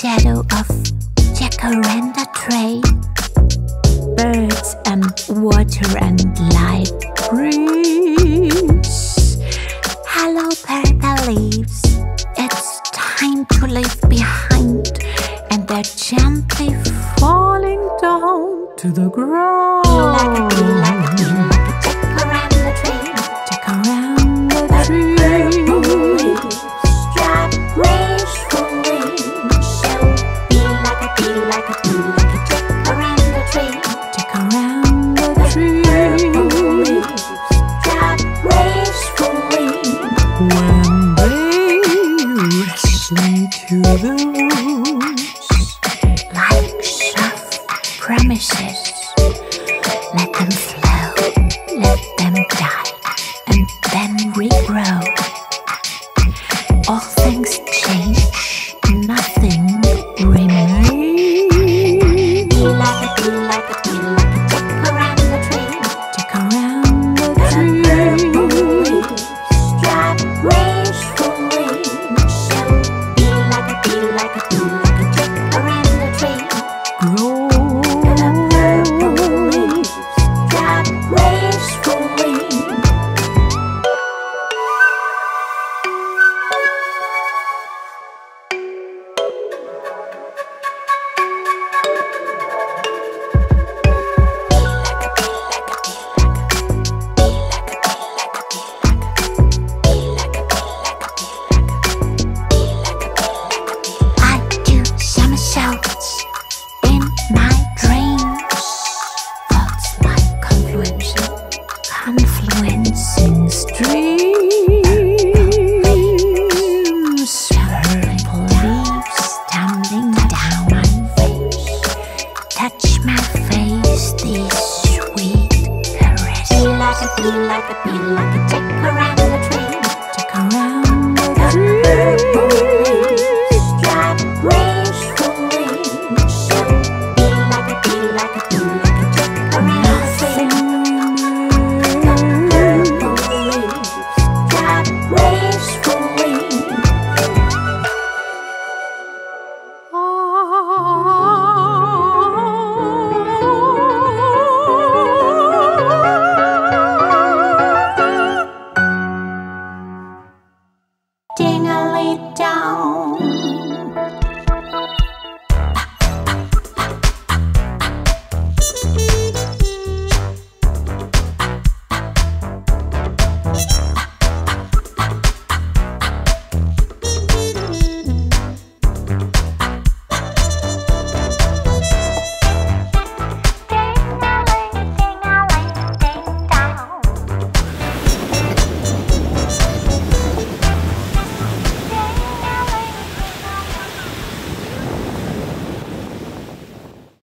shadow of Jacaranda tree. Birds and water and light breeze. Hello, purple leaves. It's time to leave behind, and they're gently falling down to the ground. Be like a Jacaranda tree. Jacaranda tree. Purple leaves drop gracefully. So be like a Jacaranda tree. Jacaranda tree. Purple leaves drop gracefully. When they rustling to the roots, like soft promises, let them flow, let them die, and then regrow. All things change,